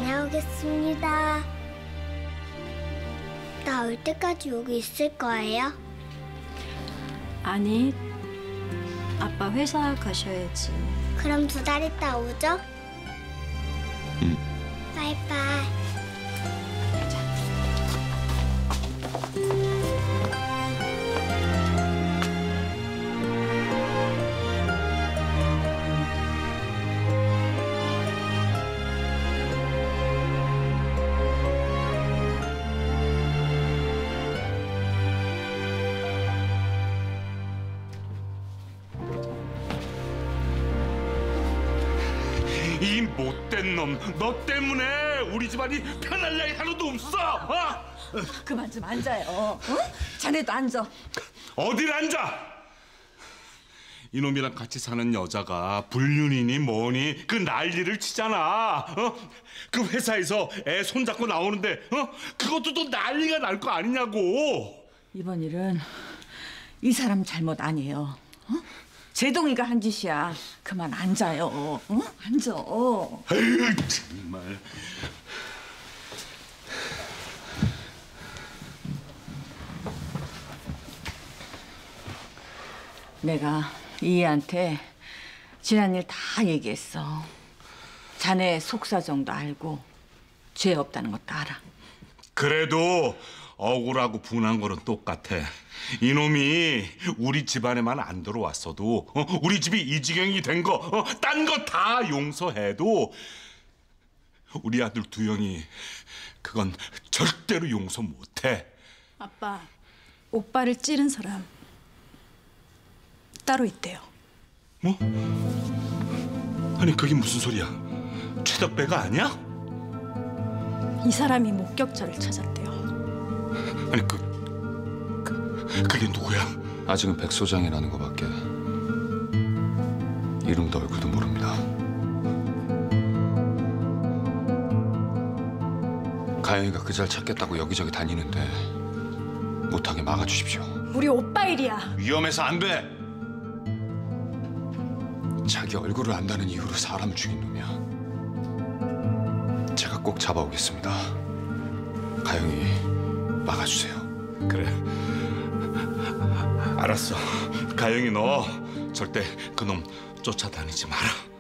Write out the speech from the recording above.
다녀오겠습니다. 나 올 때까지 여기 있을 거예요? 아니, 아빠 회사 가셔야지. 그럼 2달 있다 오죠? 응. 바이바이. 이 못된 놈, 너 때문에 우리 집안이 편할 날이 하나도 없어. 그만 좀 앉아요. 어? 자네도 앉아. 어딜 앉아? 이놈이랑 같이 사는 여자가 불륜이니 뭐니 그 난리를 치잖아. 그 회사에서 애 손잡고 나오는데 그것도 또 난리가 날 거 아니냐고. 이번 일은 이 사람 잘못 아니에요. 제동이가 한 짓이야. 그만 앉아요. 응? 앉아. 아유, 정말. 내가 이애한테 지난 일 다 얘기했어. 자네 속사정도 알고 죄 없다는 것도 알아. 그래도 억울하고 분한 거는 똑같아. 이놈이 우리 집안에만 안 들어왔어도 우리 집이 이 지경이 된 거, 딴 거 다 용서해도 우리 아들 두영이 그건 절대로 용서 못해. 아빠, 오빠를 찌른 사람 따로 있대요. 뭐? 아니 그게 무슨 소리야? 최덕배가 아니야? 이 사람이 목격자를 찾았대요. 아니 그게 누구야? 아직은 백 소장이라는 거밖에 이름도 얼굴도 모릅니다. 가영이가 그 잘 찾겠다고 여기저기 다니는데 못하게 막아주십시오. 우리 오빠 일이야. 위험해서 안 돼. 자기 얼굴을 안다는 이유로 사람을 죽인 놈이야. 제가 꼭 잡아오겠습니다. 가영이 막아주세요. 그래. 알았어. 가영이 너 절대 그놈 쫓아다니지 마라.